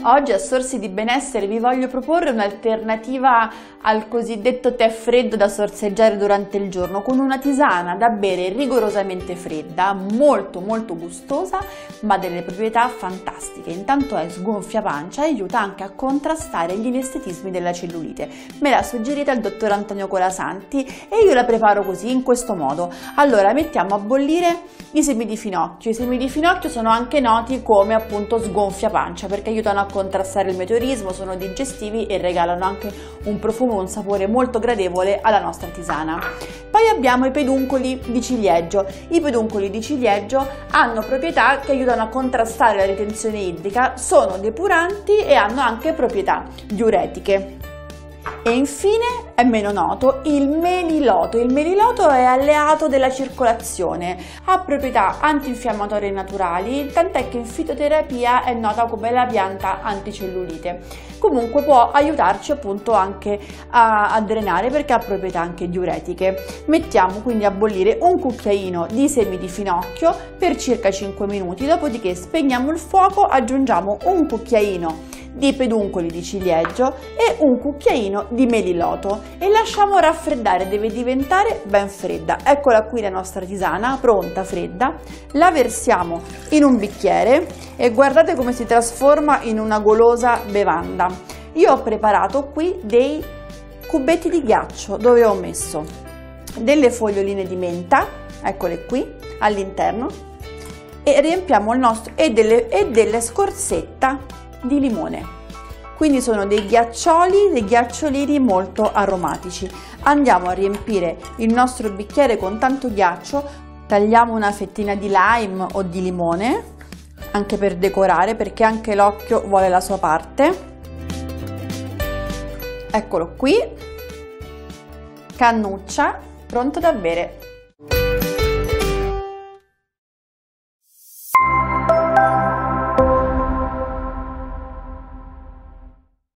Oggi a Sorsi di Benessere vi voglio proporre un'alternativa al cosiddetto tè freddo da sorseggiare durante il giorno, con una tisana da bere rigorosamente fredda, molto gustosa, ma delle proprietà fantastiche. Intanto è sgonfia pancia e aiuta anche a contrastare gli inestetismi della cellulite. Me l'ha suggerita il dottor Antonio Colasanti e io la preparo così, in questo modo. Allora mettiamo a bollire i semi di finocchio. I semi di finocchio sono anche noti come appunto sgonfia pancia perché aiutano a contrastare il meteorismo, sono digestivi e regalano anche un profumo, un sapore molto gradevole alla nostra tisana. Poi abbiamo i peduncoli di ciliegio. I peduncoli di ciliegio hanno proprietà che aiutano a contrastare la ritenzione idrica, sono depuranti e hanno anche proprietà diuretiche. E infine è meno noto il meliloto. Il meliloto è alleato della circolazione, ha proprietà antinfiammatorie naturali, tant'è che in fitoterapia è nota come la pianta anticellulite. Comunque può aiutarci appunto anche a drenare perché ha proprietà anche diuretiche. Mettiamo quindi a bollire un cucchiaino di semi di finocchio per circa 5 minuti, dopodiché spegniamo il fuoco, aggiungiamo un cucchiaino di peduncoli di ciliegio e un cucchiaino di meliloto e lasciamo raffreddare, deve diventare ben fredda. Eccola qui la nostra tisana pronta, fredda. La versiamo in un bicchiere e guardate come si trasforma in una golosa bevanda. Io ho preparato qui dei cubetti di ghiaccio dove ho messo delle foglioline di menta, eccole qui all'interno, e riempiamo il nostro e delle scorzette di limone. Quindi sono dei ghiaccioli, dei ghiacciolini molto aromatici. Andiamo a riempire il nostro bicchiere con tanto ghiaccio, tagliamo una fettina di lime o di limone anche per decorare, perché anche l'occhio vuole la sua parte. Eccolo qui, cannuccia pronta da bere.